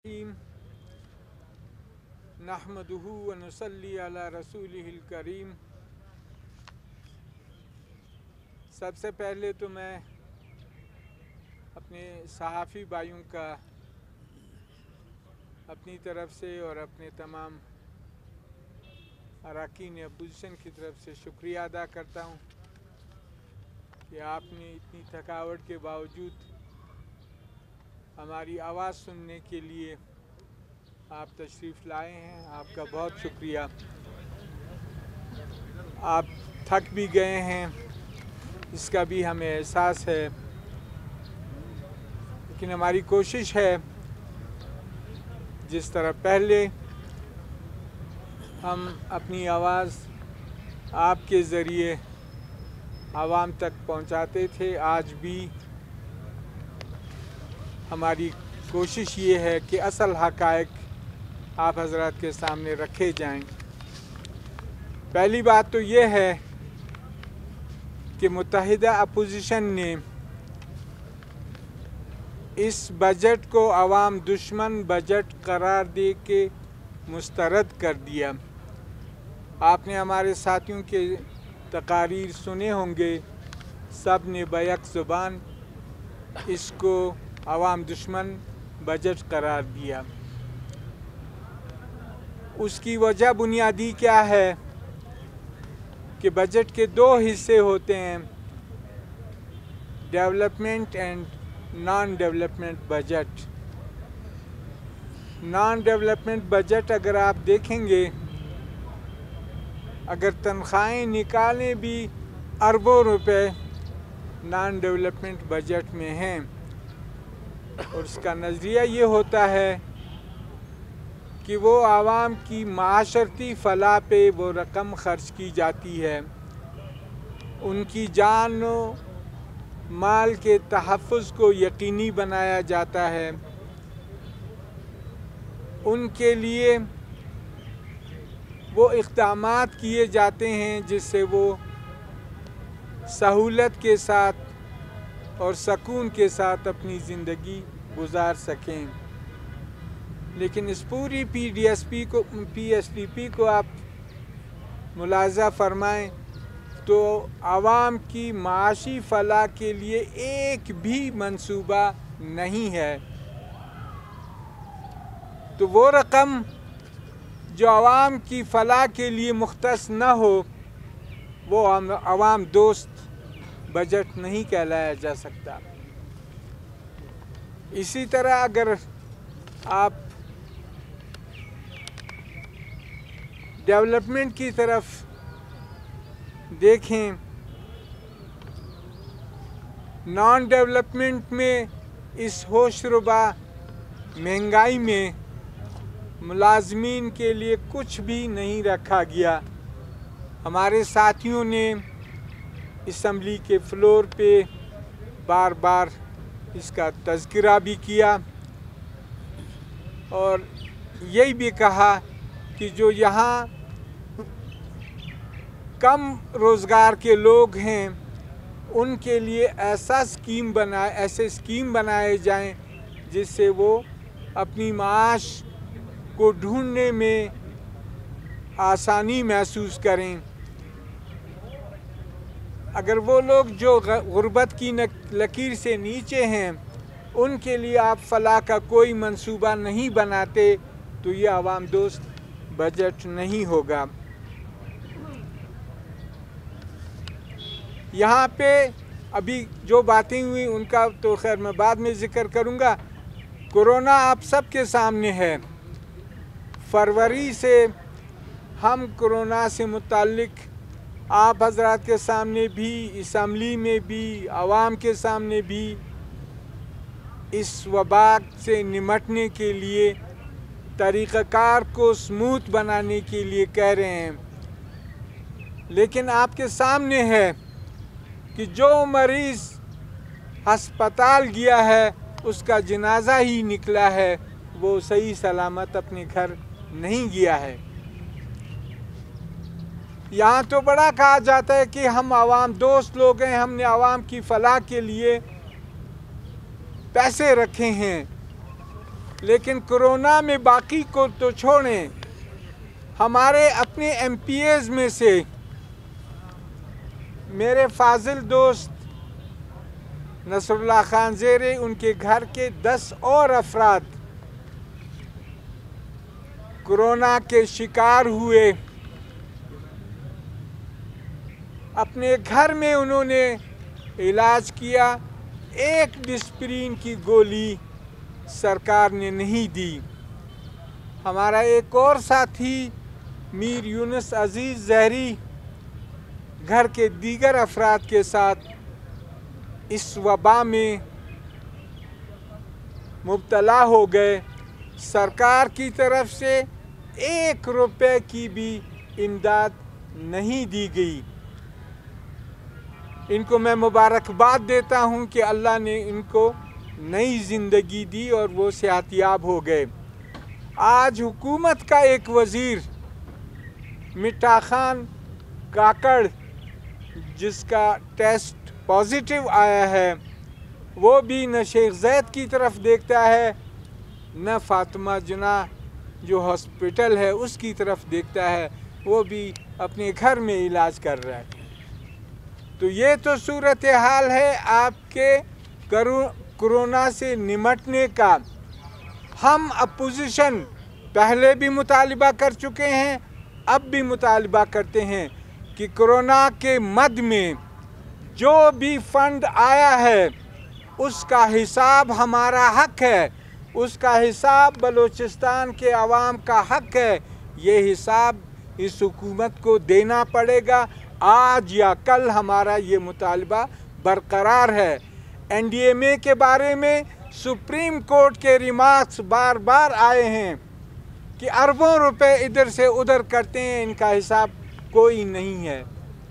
नहमदुहु व नसल्ली अला रसूलिहिल करीम। सबसे पहले तो मैं अपने सहाफ़ी भाइयों का अपनी तरफ से और अपने तमाम अरकान अपोजिशन की तरफ से शुक्रिया अदा करता हूँ कि आपने इतनी थकावट के बावजूद हमारी आवाज़ सुनने के लिए आप तशरीफ़ लाए हैं। आपका बहुत शुक्रिया। आप थक भी गए हैं, इसका भी हमें एहसास है, लेकिन हमारी कोशिश है जिस तरह पहले हम अपनी आवाज़ आपके ज़रिए आवाम तक पहुंचाते थे, आज भी हमारी कोशिश ये है कि असल हक़ाइक़ आप हज़रात के सामने रखे जाएं। पहली बात तो ये है कि मुत्तहिदा अपोजिशन ने इस बजट को अवाम दुश्मन बजट करार दे के मुस्तरद कर दिया। आपने हमारे साथियों के तकारीर सुने होंगे, सब ने बैक ज़ुबान इसको अवाम दुश्मन बजट करार दिया। उसकी वजह बुनियादी क्या है कि बजट के दो हिस्से होते हैं, development and non development budget. Non development budget अगर आप देखेंगे, अगर तनख्वाहें निकालें भी अरबों रुपए नॉन डेवलपमेंट बजट में हैं, और उसका नज़रिया ये होता है कि वो आवाम की माशरती फ़लाह पे वो रकम ख़र्च की जाती है, उनकी जान माल के तहफ़्फ़ुज़ को यकीनी बनाया जाता है, उनके लिए वो इक़दामात किए जाते हैं जिससे वो सहूलत के साथ और सकून के साथ अपनी ज़िंदगी गुजार सकें। लेकिन इस पूरी पीएसडीपी को आप मुलाज़ा फरमाएं तो आवाम की माशी फ़लाह के लिए एक भी मंसूबा नहीं है। तो वो रकम जो आवाम की फ़लाह के लिए मुख्तस न हो, वो आवाम दोस्त बजट नहीं कहलाया जा सकता। इसी तरह अगर आप डेवलपमेंट की तरफ देखें, नॉन डेवलपमेंट में इस होशरुबा महंगाई में मुलाजमीन के लिए कुछ भी नहीं रखा गया। हमारे साथियों ने असम्बली के फ्लोर पे बार बार इसका तज़किरा भी किया और यही भी कहा कि जो यहाँ कम रोज़गार के लोग हैं, उनके लिए ऐसे स्कीम बनाए जाएं जिससे वो अपनी माश को ढूंढने में आसानी महसूस करें। अगर वो लोग जो गुर्बत की लकीर से नीचे हैं, उनके लिए आप फ़लाह का कोई मंसूबा नहीं बनाते तो ये आवाम दोस्त बजट नहीं होगा। यहाँ पे अभी जो बातें हुई उनका तो खैर मैं बाद में ज़िक्र करूँगा। कोरोना आप सबके सामने है। फरवरी से हम कोरोना से मुताल्लिक आप हज़रात के सामने भी, असम्बली में भी, आवाम के सामने भी इस वबा से निमटने के लिए तरीक़ाकार को स्मूथ बनाने के लिए कह रहे हैं, लेकिन आपके सामने है कि जो मरीज़ हस्पताल गया है उसका जनाजा ही निकला है, वो सही सलामत अपने घर नहीं गया है। यहाँ तो बड़ा कहा जाता है कि हम आवाम दोस्त लोग हैं, हमने आवाम की फ़लाह के लिए पैसे रखे हैं, लेकिन कोरोना में बाकी को तो छोड़ें, हमारे अपने MPAs में से मेरे फाजिल दोस्त नसरुल्लाह खान ज़ेरे, उनके घर के 10 और अफराद कोरोना के शिकार हुए। अपने घर में उन्होंने इलाज किया, एक डिस्प्रिन की गोली सरकार ने नहीं दी। हमारा एक और साथी मीर यूनुस अजीज़ ज़हरी घर के दीगर अफराद के साथ इस वबा में मुब्तला हो गए। सरकार की तरफ से 1 रुपए की भी इमदाद नहीं दी गई। इनको मैं मुबारकबाद देता हूं कि अल्लाह ने इनको नई ज़िंदगी दी और वो सेहतियाब हो गए। आज हुकूमत का एक वज़ीर मिठा खान काकड़, जिसका टेस्ट पॉजिटिव आया है, वो भी न शेख ज़ैद की तरफ देखता है न फातिमा जुना जो हॉस्पिटल है उसकी तरफ देखता है, वो भी अपने घर में इलाज कर रहा है। तो ये तो सूरत हाल है आपके कोरोना से निमटने का। हम अपोजिशन पहले भी मुतालिबा कर चुके हैं, अब भी मुतालिबा करते हैं कि कोरोना के मद में जो भी फंड आया है उसका हिसाब हमारा हक है, उसका हिसाब बलूचिस्तान के अवाम का हक है। ये हिसाब इस हुकूमत को देना पड़ेगा। आज या कल हमारा ये मुतालबा बरकरार है। NDMA के बारे में सुप्रीम कोर्ट के रिमार्क्स बार बार आए हैं कि अरबों रुपए इधर से उधर करते हैं, इनका हिसाब कोई नहीं है।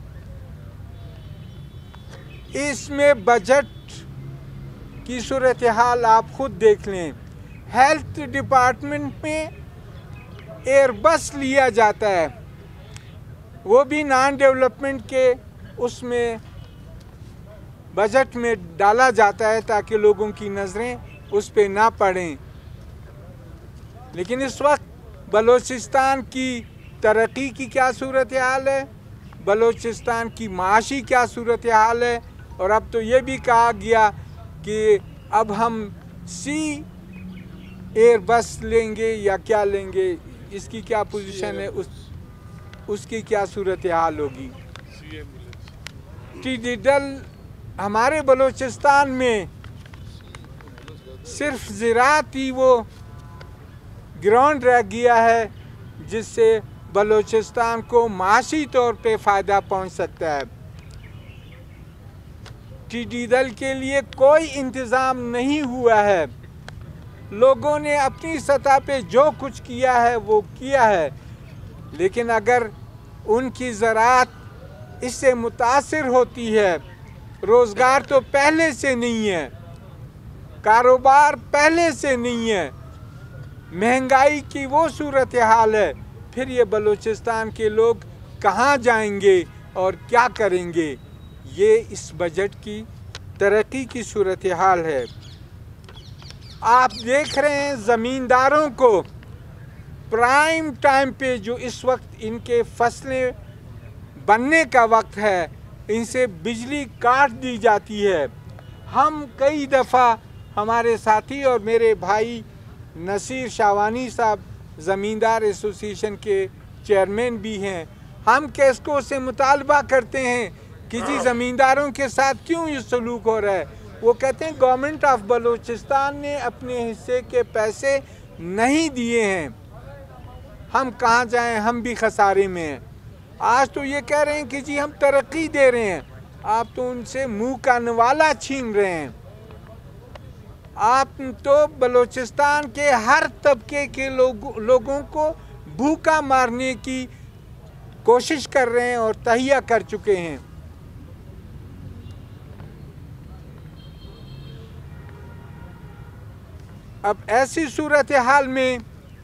इसमें बजट की सूरत हाल आप खुद देख लें। हेल्थ डिपार्टमेंट में एयरबस लिया जाता है, वो भी नॉन डेवलपमेंट के उसमें बजट में डाला जाता है ताकि लोगों की नज़रें उस पे ना पड़ें। लेकिन इस वक्त बलूचिस्तान की तरक्की की क्या सूरत हाल है, बलूचिस्तान की माशी क्या सूरत हाल है, और अब तो ये भी कहा गया कि अब हम सी एयरबस लेंगे या क्या लेंगे, इसकी क्या पोजीशन है, उसकी क्या सूरत हाल होगी। टिडिडल हमारे बलूचिस्तान में सिर्फ ज़राअत ही वो ग्राउंड रह गया है जिससे बलूचिस्तान को माशी तौर पे फ़ायदा पहुंच सकता है। टिडिडल के लिए कोई इंतज़ाम नहीं हुआ है। लोगों ने अपनी सतह पे जो कुछ किया है वो किया है, लेकिन अगर उनकी ज़राअत इससे मुतासिर होती है, रोज़गार तो पहले से नहीं है, कारोबार पहले से नहीं है, महंगाई की वो सूरत हाल है, फिर ये बलूचिस्तान के लोग कहाँ जाएंगे और क्या करेंगे। ये इस बजट की तरक्की की सूरत हाल है। आप देख रहे हैं ज़मींदारों को प्राइम टाइम पे, जो इस वक्त इनके फसलें बनने का वक्त है, इनसे बिजली काट दी जाती है। हम कई दफ़ा, हमारे साथी और मेरे भाई नसीर शावानी साहब ज़मींदार एसोसिएशन के चेयरमैन भी हैं, हम केस्को से मुतालबा करते हैं कि जी ज़मींदारों के साथ क्यों ये सलूक हो रहा है। वो कहते हैं गवर्नमेंट ऑफ बलूचिस्तान ने अपने हिस्से के पैसे नहीं दिए हैं, हम कहाँ जाएं, हम भी खसारे में हैं। आज तो ये कह रहे हैं कि जी हम तरक्की दे रहे हैं, आप तो उनसे मुंह का नवाला छीन रहे हैं। आप तो बलूचिस्तान के हर तबके के लोगों को भूखा मारने की कोशिश कर रहे हैं और तहिया कर चुके हैं। अब ऐसी सूरत हाल में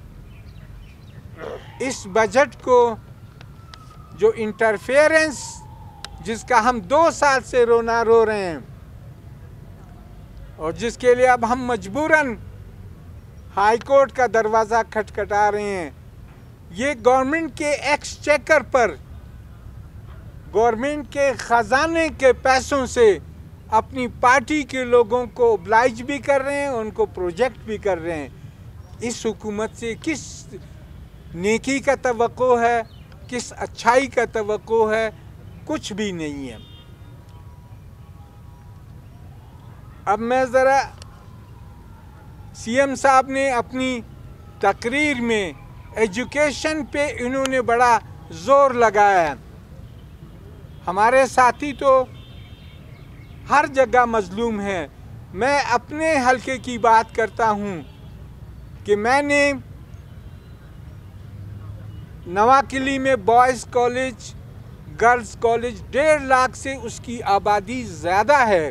इस बजट को, जो इंटरफेरेंस जिसका हम 2 साल से रोना रो रहे हैं और जिसके लिए अब हम मजबूरन हाई कोर्ट का दरवाज़ा खटखटा रहे हैं। ये गवर्नमेंट के एक्सचेकर पर, गवर्नमेंट के ख़जाने के पैसों से अपनी पार्टी के लोगों को ओब्लाइज भी कर रहे हैं, उनको प्रोजेक्ट भी कर रहे हैं। इस हुकूमत से किस नेकी का तवक्को है, किस अच्छाई का तवक्को है? कुछ भी नहीं है। अब मैं ज़रा सीएम साहब ने अपनी तकरीर में एजुकेशन पे इन्होंने बड़ा ज़ोर लगाया है। हमारे साथी तो हर जगह मजलूम हैं। मैं अपने हलके की बात करता हूँ कि मैंने नवाकिली में boys college, girls college, 1.5 lakh से उसकी आबादी ज़्यादा है।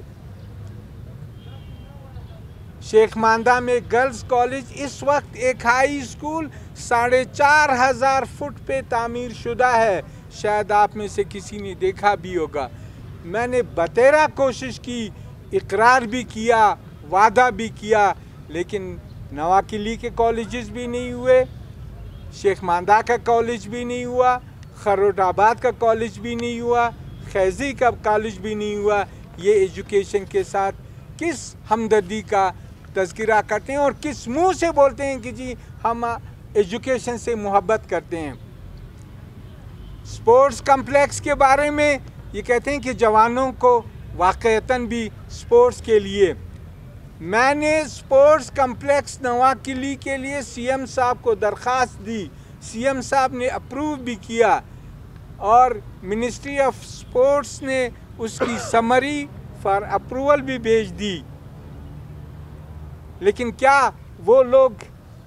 शेख मांदा में गर्ल्स कॉलेज इस वक्त एक हाई स्कूल 4,500 फुट पे तामीर शुदा है। शायद आप में से किसी ने देखा भी होगा। मैंने बतेरा कोशिश की, इकरार भी किया, वादा भी किया, लेकिन नवाकिली के कॉलेजेस भी नहीं हुए, शेख मांदा का कॉलेज भी नहीं हुआ, खरोटाबाद का कॉलेज भी नहीं हुआ, खैजी का कॉलेज भी नहीं हुआ। ये एजुकेशन के साथ किस हमदर्दी का तज़किरा करते हैं और किस मुंह से बोलते हैं कि जी हम एजुकेशन से मोहब्बत करते हैं। स्पोर्ट्स कम्प्लेक्स के बारे में ये कहते हैं कि जवानों को वाक़ईतन भी स्पोर्ट्स के लिए, मैंने स्पोर्ट्स कम्प्लेक्स नवाकिली के लिए सीएम साहब को दरख्वास्त दी। सीएम साहब ने अप्रूव भी किया और मिनिस्ट्री ऑफ स्पोर्ट्स ने उसकी समरी फॉर अप्रूवल भी भेज दी। लेकिन क्या वो लोग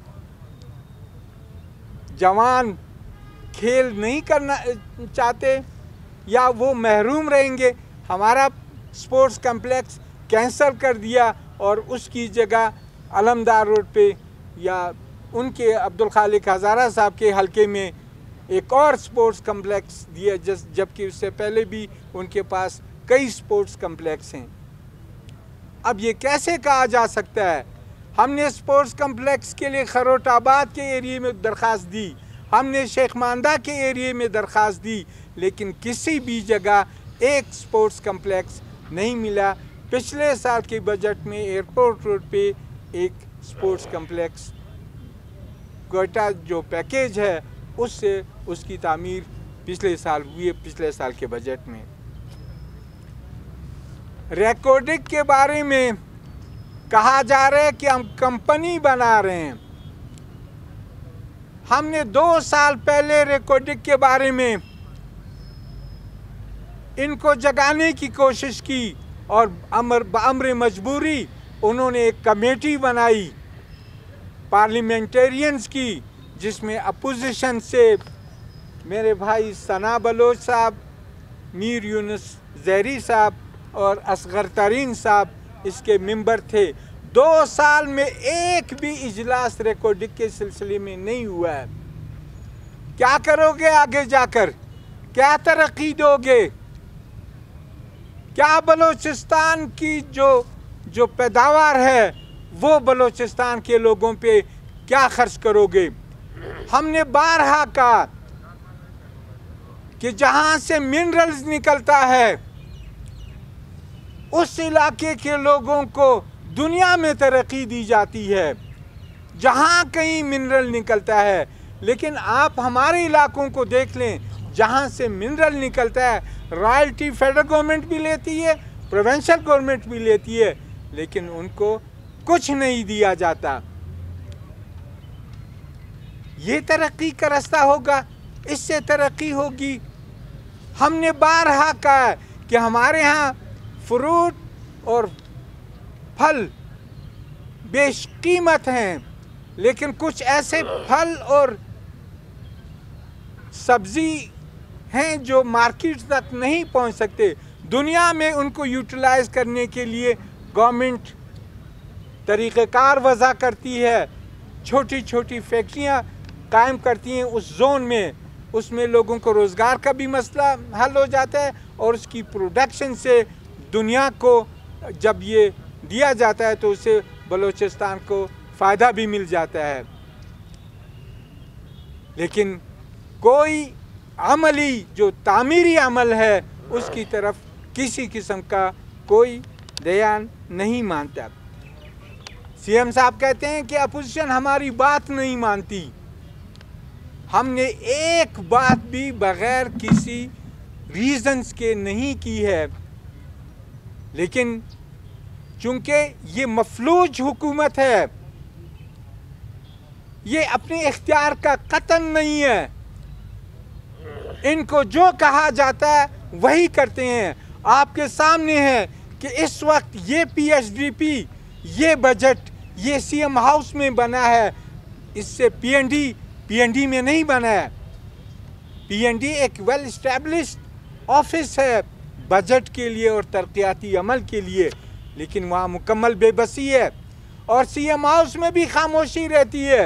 जवान खेल नहीं करना चाहते या वो महरूम रहेंगे? हमारा स्पोर्ट्स कम्प्लेक्स कैंसल कर दिया और उसकी जगह अलमदार रोड पे या उनके अब्दुल खालिक हज़ारा साहब के हलके में एक और स्पोर्ट्स कम्प्लेक्स दिया, जबकि उससे पहले भी उनके पास कई स्पोर्ट्स कम्प्लेक्स हैं। अब ये कैसे कहा जा सकता है? हमने स्पोर्ट्स कम्प्लेक्स के लिए खरोटाबाद के एरिए में दरख्वास्त दी, हमने शेख मांदा के एरिए में दरख्वास्त दी, लेकिन किसी भी जगह एक स्पोर्ट्स कम्प्लेक्स नहीं मिला। पिछले साल के बजट में एयरपोर्ट रोड पे एक स्पोर्ट्स कम्प्लेक्स कोयटा जो पैकेज है उससे उसकी तामीर पिछले साल हुई है, पिछले साल के बजट में। रेकॉर्डिंग के बारे में कहा जा रहा है कि हम कंपनी बना रहे हैं। हमने 2 साल पहले रिकॉर्डिंग के बारे में इनको जगाने की कोशिश की और अमर मजबूरी उन्होंने एक कमेटी बनाई पार्लियामेंटेरियंस की, जिसमें अपोजिशन से मेरे भाई सना बलोच साहब, मीर यूनुस ज़हरी साहब और असगर तरीन साहब इसके मेंबर थे। 2 साल में एक भी इजलास रिकॉर्डिंग के सिलसिले में नहीं हुआ है। क्या करोगे आगे जाकर? क्या तरक्की दोगे? क्या बलोचिस्तान की जो पैदावार है वो बलोचिस्तान के लोगों पे क्या खर्च करोगे? हमने बारहा कहा कि जहां से मिनरल्स निकलता है उस इलाके के लोगों को दुनिया में तरक्की दी जाती है जहां कहीं मिनरल निकलता है। लेकिन आप हमारे इलाकों को देख लें, जहां से मिनरल निकलता है रॉयल्टी फेडरल गवर्नमेंट भी लेती है, प्रोविंशियल गवर्नमेंट भी लेती है, लेकिन उनको कुछ नहीं दिया जाता। ये तरक्की का रास्ता होगा? इससे तरक्की होगी? हमने बारहा कहा कि हमारे यहाँ फ्रूट और फल बेशकीमत हैं, लेकिन कुछ ऐसे फल और सब्जी हैं जो मार्केट तक नहीं पहुंच सकते। दुनिया में उनको यूटिलाइज करने के लिए गवर्नमेंट तरीक़ेकार वज़ा करती है, छोटी छोटी फैक्ट्रियां कायम करती हैं उस जोन में, उसमें लोगों को रोज़गार का भी मसला हल हो जाता है और उसकी प्रोडक्शन से दुनिया को जब ये दिया जाता है तो उससे बलूचिस्तान को फ़ायदा भी मिल जाता है, लेकिन कोई अमली जो तामीरी अमल है उसकी तरफ किसी किस्म का कोई ध्यान नहीं मानता। सीएम साहब कहते हैं कि अपोजिशन हमारी बात नहीं मानती। हमने एक बात भी बग़ैर किसी रीज़न्स के नहीं की है, लेकिन चूँकि ये मफलूज हुकूमत है, ये अपने इख्तियार का क़त्ल नहीं है, इनको जो कहा जाता है वही करते हैं। आपके सामने है कि इस वक्त ये PHDP, ये बजट ये सीएम हाउस में बना है, इससे PND में नहीं बना है। PND एक वेल इस्टेब्लिश्ड ऑफिस है बजट के लिए और तरक्याती अमल के लिए, लेकिन वहाँ मुकम्मल बेबसी है और सीएम हाउस में भी खामोशी रहती है।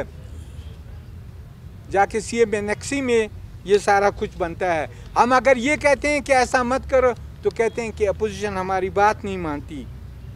जाके CM एनेक्सी में ये सारा कुछ बनता है। हम अगर ये कहते हैं कि ऐसा मत करो तो कहते हैं कि अपोजिशन हमारी बात नहीं मानती।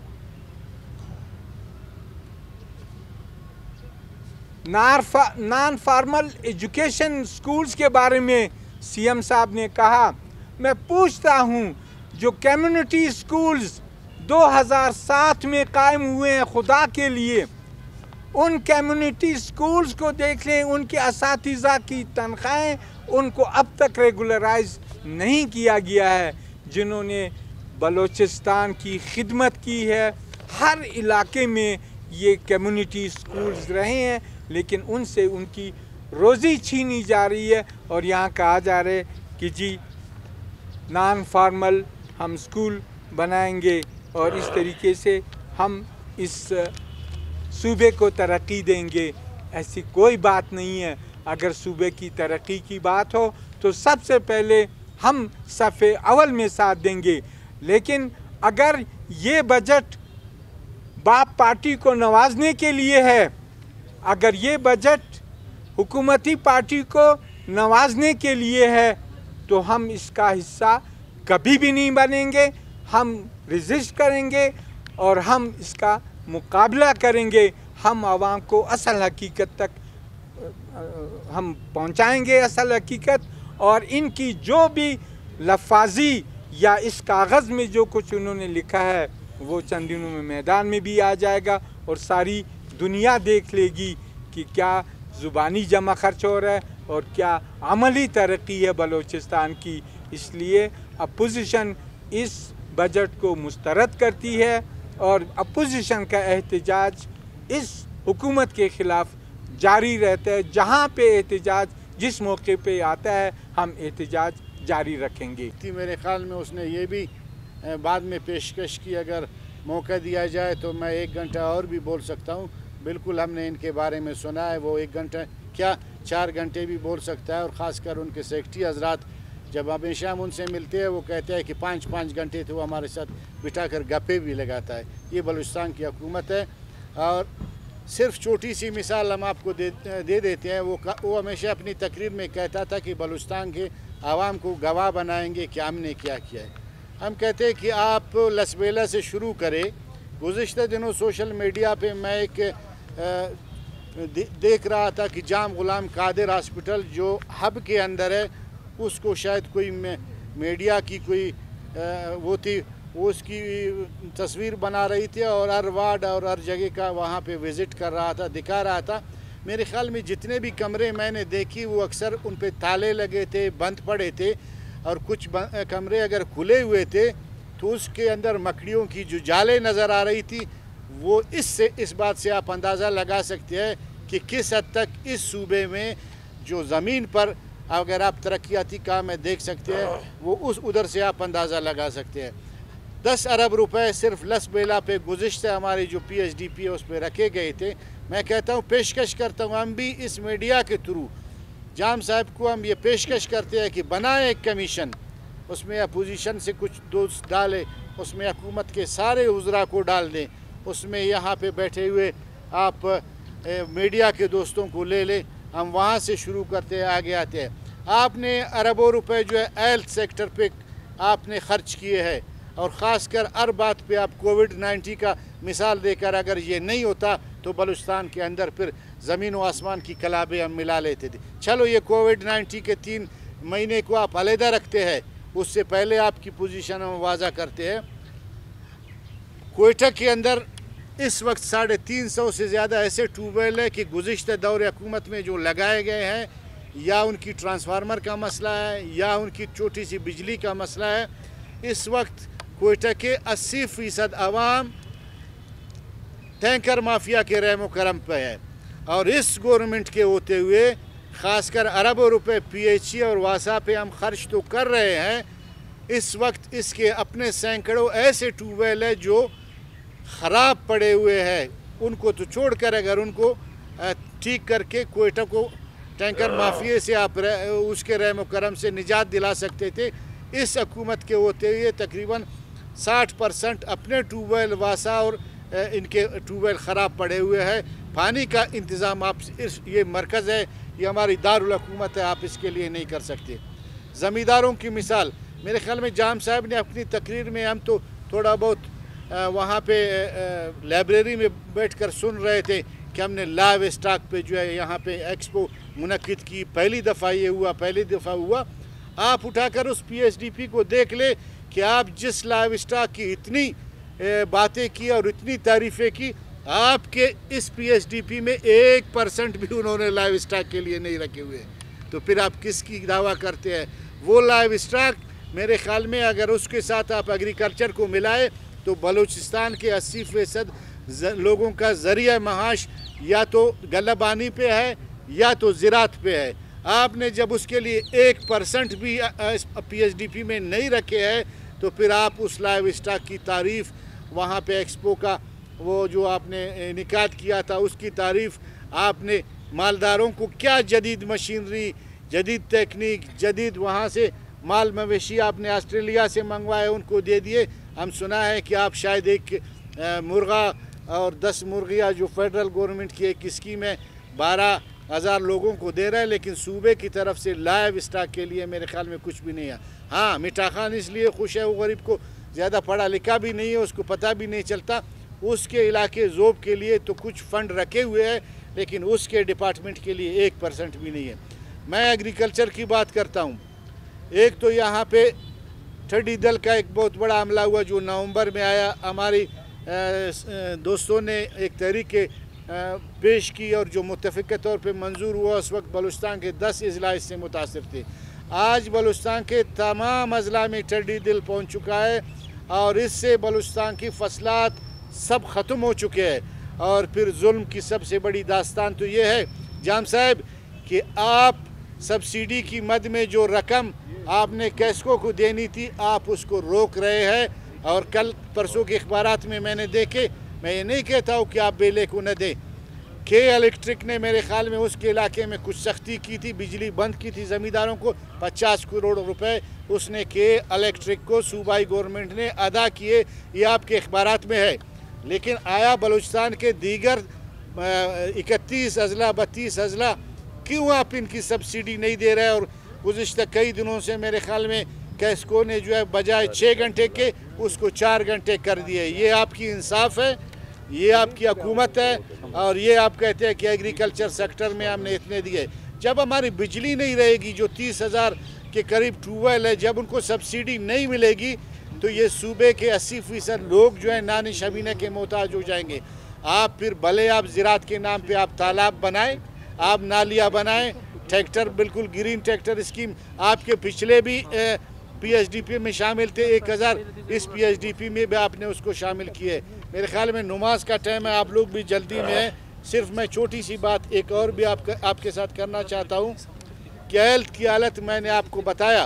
नॉन फॉर्मल एजुकेशन स्कूल्स के बारे में सीएम साहब ने कहा, मैं पूछता हूँ जो कम्युनिटी स्कूल्स 2007 में कायम हुए हैं, खुदा के लिए उन कम्युनिटी स्कूल्स को देख लें, उनके असातिज़ा की तनख्वाहें उनको अब तक रेगुलराइज नहीं किया गया है, जिन्होंने बलूचिस्तान की खिदमत की है। हर इलाके में ये कम्युनिटी स्कूल्स रहे हैं, लेकिन उनसे उनकी रोज़ी छीनी जा रही है और यहाँ कहा जा रहा है कि जी नॉन फॉर्मल हम स्कूल बनाएंगे और इस तरीके से हम इस सूबे को तरक्की देंगे। ऐसी कोई बात नहीं है। अगर सूबे की तरक्की की बात हो तो सबसे पहले हम सफ़े अव्वल में साथ देंगे, लेकिन अगर ये बजट बाप पार्टी को नवाजने के लिए है, अगर ये बजट हुकूमती पार्टी को नवाजने के लिए है, तो हम इसका हिस्सा कभी भी नहीं बनेंगे। हम रेजिस्ट करेंगे और हम इसका मुकाबला करेंगे। हम आवाम को असल हकीकत तक हम पहुंचाएंगे, असल हकीकत, और इनकी जो भी लफाजी या इस कागज़ में जो कुछ उन्होंने लिखा है वो चंद दिनों में मैदान में भी आ जाएगा और सारी दुनिया देख लेगी कि क्या ज़ुबानी जमा खर्च हो रहा है और क्या अमली तरक्की है बलूचिस्तान की। इसलिए अपोजिशन इस बजट को मुस्तरद करती है और अपोजिशन का एहतजाज इस हुकूमत के ख़िलाफ़ जारी रहता है। जहाँ पे एहतजाज जिस मौके पे आता है हम एहतजाज जारी रखेंगे। मेरे ख़्याल में उसने ये भी बाद में पेशकश की, अगर मौका दिया जाए तो मैं 1 घंटा और भी बोल सकता हूँ। बिल्कुल हमने इनके बारे में सुना है, वो 1 घंटा क्या 4 घंटे भी बोल सकता है। और ख़ासकर उनके सेक्रेटरी हजरात जब हमेशा हम उनसे मिलते हैं वो कहते हैं कि 5-5 घंटे तो वो हमारे साथ बिठाकर गप्पे भी लगाता है। ये बलूचिस्तान की हुकूमत है। और सिर्फ छोटी सी मिसाल हम आपको दे देते हैं। वो हमेशा अपनी तकरीर में कहता था कि बलूचिस्तान के आवाम को गवाह बनाएंगे कि हमने क्या किया है। हम कहते हैं कि आप लसबेला से शुरू करें। गुज़िश्ता दिनों सोशल मीडिया पे मैं एक देख रहा था कि जाम गुलाम कादिर हॉस्पिटल जो हब के अंदर है, उसको शायद कोई मीडिया की कोई वो थी, वो उसकी तस्वीर बना रही थी और हर वार्ड और हर जगह का वहाँ पे विज़िट कर रहा था, दिखा रहा था। मेरे ख़्याल में जितने भी कमरे मैंने देखी वो अक्सर उन पे ताले लगे थे, बंद पड़े थे, और कुछ कमरे अगर खुले हुए थे तो उसके अंदर मकड़ियों की जो जाले नज़र आ रही थी। वो इस बात से आप अंदाज़ा लगा सकते हैं कि किस हद तक इस सूबे में जो ज़मीन पर अगर आप तरक्याती काम में देख सकते हैं वो उधर से आप अंदाज़ा लगा सकते हैं। 10 अरब रुपए सिर्फ लसबेला पे गुज़िश्ता हमारी जो PHDP है उस पर रखे गए थे। मैं कहता हूँ, पेशकश करता हूँ, हम भी इस मीडिया के थ्रू जाम साहब को हम ये पेशकश करते हैं कि बनाए एक कमीशन, उसमें अपोजिशन से कुछ दोस्त डालें, उसमें हुकूमत के सारे उज़रा को डाल दें, उसमें यहाँ पे बैठे हुए आप मीडिया के दोस्तों को ले लें। हम वहाँ से शुरू करते हैं, आगे आते हैं। आपने अरबों रुपए जो है हेल्थ सेक्टर पे आपने ख़र्च किए हैं, और ख़ासकर हर बात पे आप कोविड-19 का मिसाल देकर अगर ये नहीं होता तो तो बलूचिस्तान के अंदर फिर ज़मीन व आसमान की कलाबे हम मिला लेते थे। चलो ये कोविड-19 के 3 महीने को आप अलहदा रखते हैं, उससे पहले आपकी पोजीशन हम वाज़ा करते हैं। कोयटा के अंदर इस वक्त 350 से ज़्यादा ऐसे ट्यूबवेल है कि गुज़िश्ता दौर हुकूमत में जो लगाए गए हैं, या उनकी ट्रांसफार्मर का मसला है या उनकी छोटी सी बिजली का मसला है। इस वक्त कोयटा के 80% आवाम टैंकर माफिया के रहमो करम पे है, और इस गवर्नमेंट के होते हुए ख़ासकर अरबों रुपए PHE और वासा पे हम खर्च तो कर रहे हैं। इस वक्त इसके अपने सैकड़ों ऐसे ट्यूबवेल है जो ख़राब पड़े हुए हैं, उनको तो छोड़कर अगर उनको ठीक करके कोयटा को टैंकर माफिया से आप उसके रहमो करम से निजात दिला सकते थे। इस हुकूमत के होते हुए तकरीबन 60% अपने ट्यूबवेल वासा और इनके ट्यूबवेल ख़राब पड़े हुए हैं। पानी का इंतज़ाम आप ये मरकज़ है, ये हमारी दारुल हुकूमत है, आप इसके लिए नहीं कर सकते। ज़मींदारों की मिसाल मेरे ख्याल में जाम साहब ने अपनी तकरीर में, हम तो थोड़ा बहुत वहाँ पे लाइब्रेरी में बैठकर सुन रहे थे कि हमने लाइव स्टॉक पे जो है यहाँ पे एक्सपो मुनक्किद की, पहली दफ़ा हुआ। आप उठाकर उस PSDP को देख ले कि आप जिस लाइव स्टॉक की इतनी बातें की और इतनी तारीफ़ें की, आपके इस PSDP में 1% भी उन्होंने लाइव स्टॉक के लिए नहीं रखे हुए, तो फिर आप किसकी दावा करते हैं? वो लाइव स्टॉक मेरे ख्याल में अगर उसके साथ आप एग्रीकल्चर को मिलाए तो बलूचिस्तान के 80% लोगों का ज़रिया महाश या तो गल्लाबानी पे है या तो ज़राअत पे है। आपने जब उसके लिए 1% भी PSDP में नहीं रखे हैं, तो फिर आप उस लाइव स्टॉक की तारीफ़, वहाँ पे एक्सपो का वो जो आपने इनेकाद किया था उसकी तारीफ़, आपने मालदारों को क्या जदीद मशीनरी, जदीद टेक्निक, जदीद वहाँ से माल मवेशी आपने ऑस्ट्रेलिया से मंगवाए उनको दे दिए। हम सुना है कि आप शायद एक मुर्गा और 10 मुर्गियाँ जो फेडरल गवर्नमेंट की एक स्कीम है 12,000 लोगों को दे रहा है, लेकिन सूबे की तरफ से लाइव स्टॉक के लिए मेरे ख्याल में कुछ भी नहीं है। हाँ, मिठा खान इसलिए खुश है, वो गरीब को ज़्यादा पढ़ा लिखा भी नहीं है, उसको पता भी नहीं चलता। उसके इलाके ज़ोब के लिए तो कुछ फ़ंड रखे हुए हैं, लेकिन उसके डिपार्टमेंट के लिए 1% भी नहीं है। मैं एग्रीकल्चर की बात करता हूँ। एक तो यहाँ पे टिड्डी दल का एक बहुत बड़ा हमला हुआ जो नवंबर में आया। हमारी दोस्तों ने एक तहरीक पेश की और जो मुत्तफ़िक़ तौर पे मंजूर हुआ। उस वक्त बलूचिस्तान के 10 अजला इससे मुतासिर थे। आज बलूचिस्तान के तमाम अजला में टिड्डी दल पहुँच चुका है और इससे बलूचिस्तान की फसलात सब ख़त्म हो चुके हैं। और फिर जुल्म की सबसे बड़ी दास्तान तो ये है जाम साहब कि आप सब्सिडी की मद में जो रकम आपने कैस्को को देनी थी, आप उसको रोक रहे हैं। और कल परसों के अखबारात में मैंने देखे, मैं ये नहीं कहता हूँ कि आप बेले को न दें, के इलेक्ट्रिक ने मेरे ख्याल में उसके इलाके में कुछ सख्ती की थी, बिजली बंद की थी ज़मींदारों को। 50 करोड़ रुपए उसने के इलेक्ट्रिक को सूबाई गवर्नमेंट ने अदा किए, ये आपके अखबारात में है। लेकिन आया बलूचिस्तान के दीगर 31 अजला 32 अजला क्यों आप इनकी सब्सिडी नहीं दे रहे? और गुज़िश्ता कई दिनों से मेरे ख्याल में कैस्को ने जो है बजाय 6 घंटे के उसको 4 घंटे कर दिए। ये आपकी इंसाफ है, ये आपकी हुकूमत है, और ये आप कहते हैं कि एग्रीकल्चर सेक्टर में हमने इतने दिए। जब हमारी बिजली नहीं रहेगी, जो 30,000 के करीब ट्यूबवेल है, जब उनको सब्सिडी नहीं मिलेगी तो ये सूबे के 80% लोग जो है नानी शबीने के मोहताज हो जाएंगे। आप फिर भले आप ज़राअत के नाम पे आप तालाब बनाएं, आप नालियाँ बनाएं, ट्रैक्टर बिल्कुल ग्रीन ट्रैक्टर स्कीम आपके पिछले भी PSDP में शामिल थे 1000, इस PSDP में भी आपने उसको शामिल किए। मेरे ख्याल में नमाज का टाइम है, आप लोग भी जल्दी में है। सिर्फ मैं छोटी सी बात एक और भी आपके साथ करना चाहता हूँ कि हेल्थ की हालत मैंने आपको बताया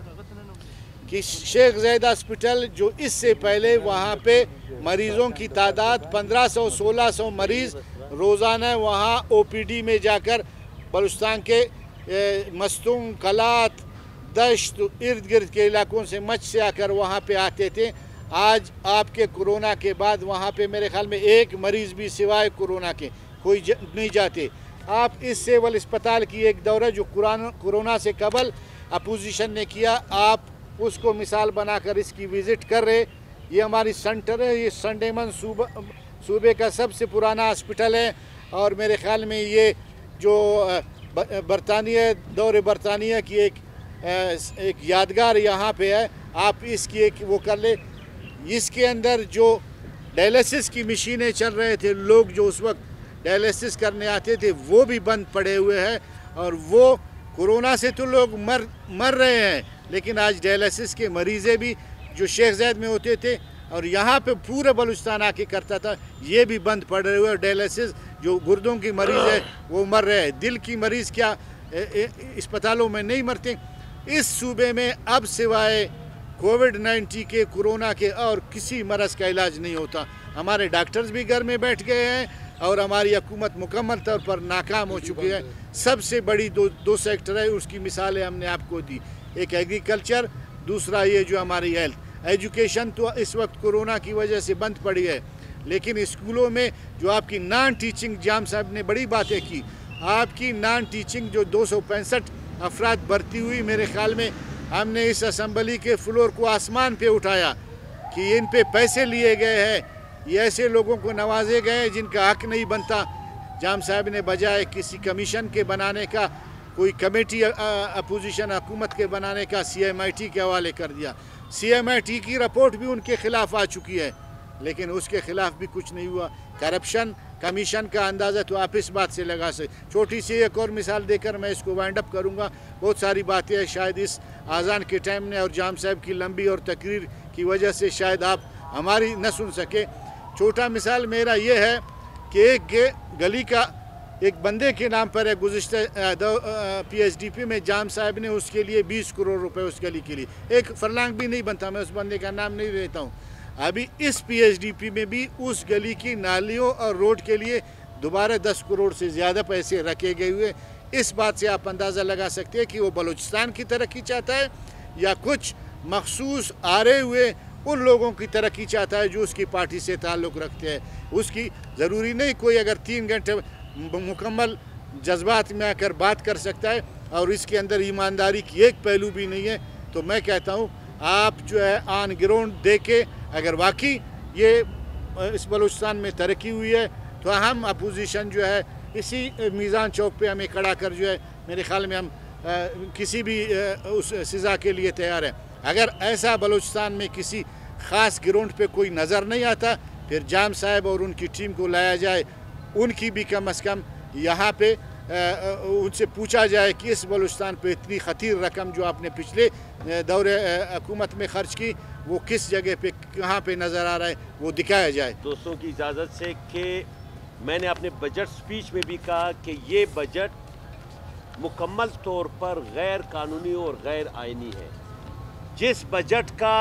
कि शेख ज़ायद हॉस्पिटल जो इससे पहले वहाँ पे मरीज़ों की तादाद 1500-1600 मरीज़ रोज़ाना वहाँ OPD में जाकर बलूचिस्तान के मस्तूम, कलात, दश्त, इर्द गिर्द के इलाकों से मच से आकर वहाँ पे आते थे। आज आपके कोरोना के बाद वहाँ पे मेरे ख्याल में एक मरीज़ भी सिवाय कोरोना के कोई नहीं जाते। आप इस सिविल अस्पताल की एक दौरा जो कोरोना से कबल अपोजिशन ने किया, आप उसको मिसाल बनाकर इसकी विज़िट कर रहे। ये हमारी सेंटर है, ये संडेमन صوبے کا سب سے پرانا ہاسپٹل ہے، اور میرے خیال میں یہ جو برطانیہ دور برطانیہ کی ایک یادگار یہاں پہ ہے، آپ اس کی ایک وہ کر لیں۔ اس کے اندر جو ڈائلیسس کی مشینیں چل رہے تھے، لوگ جو اس وقت ڈائلیسس کرنے آتے تھے وہ بھی بند پڑے ہوئے ہیں، اور وہ کورونا سے تو لوگ مر رہے ہیں، لیکن آج ڈائلیسس کے مریضیں بھی جو شیخ زید میں ہوتے تھے اور یہاں پہ پورے بلوچستان آ کے کرتا تھا، یہ بھی بند پڑ رہے ہوئے۔ ڈائلیسس جو گردوں کی مریض ہے وہ مر رہے ہیں، دل کی مریض کیا اسپتالوں میں نہیں مرتے۔ اس صوبے میں اب سوائے کووڈ-19 کے، کورونا کے اور کسی مرض کا علاج نہیں ہوتا۔ ہمارے ڈاکٹرز بھی گھر میں بیٹھ گئے ہیں اور ہماری حکومت مکمل طور پر ناکام ہو چکی ہے۔ سب سے بڑی دو سیکٹر ہے، اس کی مثالیں ہم نے آپ کو دی، ایک ایگریکلچر، دوسرا یہ جو ہماری ہیلتھ۔ ایجوکیشن تو اس وقت کورونا کی وجہ سے بند پڑی ہے، لیکن اسکولوں میں جو آپ کی نان ٹیچنگ، جام صاحب نے بڑی باتیں کی، آپ کی نان ٹیچنگ جو 265 افراد بھرتی ہوئی، میرے خیال میں ہم نے اس اسمبلی کے فلور کو آسمان پہ اٹھایا کہ ان پہ پیسے لیے گئے ہیں، یہ ایسے لوگوں کو نوازے گئے جن کا حق نہیں بنتا۔ جام صاحب نے بجائے کسی کمیشن کے بنانے کا، کوئی کمیٹی اپوزیشن حکومت کے بنانے کا، CMIT کے حوالے کر دیا۔ CMIT کی رپورٹ بھی ان کے خلاف آ چکی ہے، لیکن اس کے خلاف بھی کچھ نہیں ہوا۔ کرپشن کمیشن کا اندازہ تو آپ اس بات سے لگا سکتے۔ چھوٹی سی ایک اور مثال دے کر میں اس کو وائنڈ اپ کروں گا۔ بہت ساری باتیں ہیں، شاید اس آذان کے ٹائم نے اور جام صاحب کی لمبی اور تقریر کی وجہ سے شاید آپ ہماری نہ سن سکے۔ چھوٹا مثال میرا یہ ہے کہ ایک گلی کا ایک بندے کے نام پر ہے، گزشتہ PSDP میں جام صاحب نے اس کے لیے 20 کروڑ روپے اس گلی کے لیے، ایک فرلانگ بھی نہیں بنتا، میں اس بندے کا نام نہیں لیتا ہوں۔ ابھی اس PSDP میں بھی اس گلی کی نالیوں اور روڈ کے لیے دوبارہ 10 کروڑ سے زیادہ پیسے رکھے گئے ہوئے۔ اس بات سے آپ اندازہ لگا سکتے ہیں کہ وہ بلوچستان کی ترقی چاہتا ہے یا کچھ مخصوص آرے ہوئے ان لوگوں کی ترقی چاہتا ہے جو اس کی پارٹی سے تعلق رکھتے ہیں۔ اس کی ضروری نہیں کوئی اگر 3 گھنٹے مکمل جذبات میں آ کر بات کر سکتا ہے اور اس کے اندر ایمانداری کی ایک پہلو بھی نہیں ہے، تو میں کہتا ہوں آپ جو ہے آن گراؤنڈ دیکھے، اگر واقعی یہ اس بلوچستان میں ترقی ہوئی ہے تو ہم اپوزیشن جو ہے اسی میزان چوک پہ ہمیں کھڑا کر جو ہے میرے خیال میں ہم کسی بھی اس سزا کے لیے تیار ہیں۔ اگر ایسا بلوچستان میں کسی خاص گراؤنڈ پہ کوئی نظر نہیں آتا، پھر جام صاحب اور ان کی ٹیم کو لایا جائے، ان کی بھی کم از کم یہاں پہ ان سے پوچھا جائے کہ اس بلوچستان پہ اتنی خطیر رقم جو آپ نے پچھلے دور حکومت میں خرچ کی وہ کس جگہ پہ کہاں پہ نظر آ رہا ہے، وہ دکھایا جائے۔ دوستوں کی اجازت سے کہ میں نے اپنے بجٹ سپیچ میں بھی کہا کہ یہ بجٹ مکمل طور پر غیر قانونی اور غیر آئینی ہے۔ جس بجٹ کا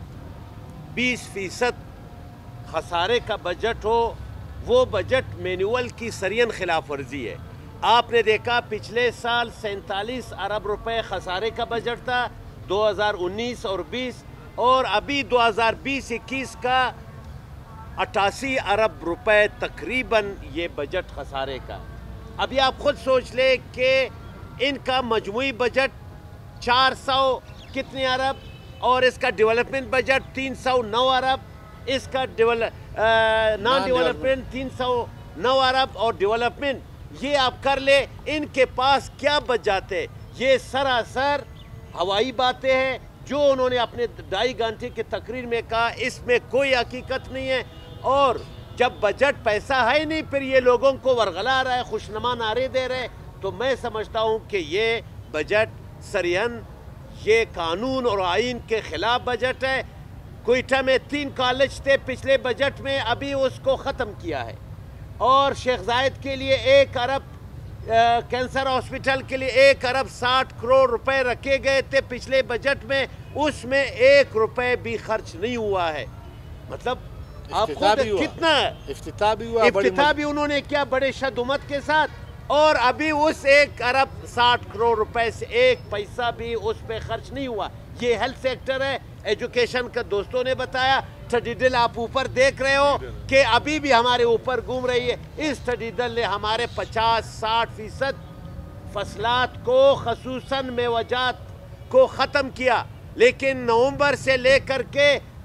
20% خسارے کا بجٹ ہو وہ بجٹ مینول کی سرین خلاف ورزی ہے۔ آپ نے دیکھا پچھلے سال 47 ارب روپے خسارے کا بجٹ تھا 2019 اور 20، اور ابھی 2020-21 کا 88 ارب روپے تقریباً یہ بجٹ خسارے کا۔ ابھی آپ خود سوچ لیں کہ ان کا مجموعی بجٹ 400 کتنے ارب اور اس کا ڈیولپمنٹ بجٹ 309 ارب، اس کا نان ڈیولپمنٹ 309 ارب اور ڈیولپمنٹ یہ آپ کر لے، ان کے پاس کیا بچ جاتے؟ یہ سراسر ہوائی باتیں ہیں جو انہوں نے اپنے 2.5 گھنٹے کی تقریر میں کہا، اس میں کوئی حقیقت نہیں ہے۔ اور جب بجٹ پیسہ ہے نہیں پھر یہ لوگوں کو ورغلا رہا ہے، خوشنما نعرے دے رہے، تو میں سمجھتا ہوں کہ یہ بجٹ سرین یہ قانون اور آئین کے خلاف بجٹ ہے۔ کوئٹہ میں 3 کالج تھے پچھلے بجٹ میں، ابھی اس کو ختم کیا ہے، اور شیخ زائد کے لیے 1 ارب، کینسر ہاسپٹل کے لیے 1 ارب 60 کروڑ روپے رکھے گئے تھے پچھلے بجٹ میں، اس میں 1 روپے بھی خرچ نہیں ہوا ہے۔ مطلب آپ خود کتنا افتتاح بھی انہوں نے کیا بڑے شدومت کے ساتھ، اور ابھی اس 1 ارب 60 کروڑ روپے سے 1 پیسہ بھی اس پہ خرچ نہیں ہوا۔ یہ ہیلتھ سیکٹر ہے، ایجوکیشن کا دوستوں نے بتایا، ٹڈیڈل آپ اوپر دیکھ رہے ہو کہ ابھی بھی ہمارے اوپر گھوم رہی ہے۔ اس ٹڈیڈل نے ہمارے 50-60% فصلات کو خصوصاً میوہ جات کو ختم کیا، لیکن نومبر سے لے کر کے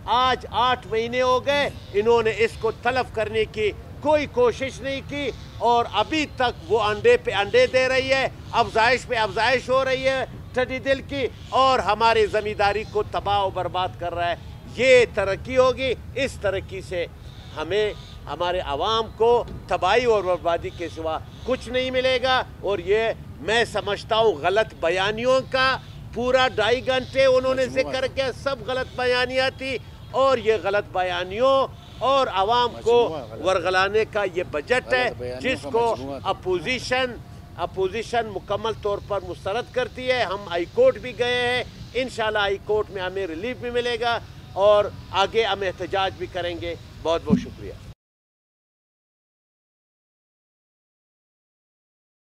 آج 8 مہینے ہو گئے انہوں نے اس کو تلف کرنے کی کوئی کوشش نہیں کی، اور ابھی تک وہ انڈے پہ انڈے دے رہی ہے، افزائش پہ افزائش ہو رہی ہے ٹھڈی دل کی، اور ہمارے زمینداری کو تباہ و برباد کر رہا ہے۔ یہ ترقی ہوگی، اس ترقی سے ہمیں ہمارے عوام کو تباہی اور بربادی کے سوا کچھ نہیں ملے گا۔ اور یہ میں سمجھتا ہوں غلط بیانیوں کا پورا 2.5 گھنٹے انہوں نے ذکر کیا، سب غلط بیانیاں تھی، اور یہ غلط بیانیوں اور عوام کو ورغلانے کا یہ بجٹ ہے جس کو اپوزیشن مکمل طور پر مسترد کرتی ہے۔ ہم ہائی کورٹ بھی گئے ہیں، انشاءاللہ ہائی کورٹ میں ہمیں ریلیف بھی ملے گا، اور آگے ہم احتجاج بھی کریں گے۔ بہت بہت شکریہ۔